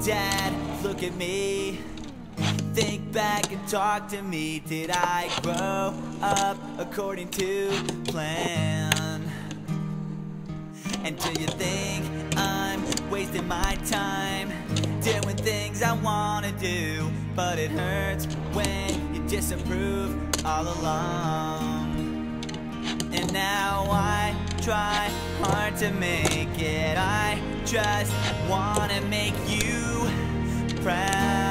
Dad, look at me. Think back and talk to me. Did I grow up according to plan? And do you think I'm wasting my time doing things I wanna do? But it hurts when you disapprove all along. And now I try hard to make it. I just wanna make you proud.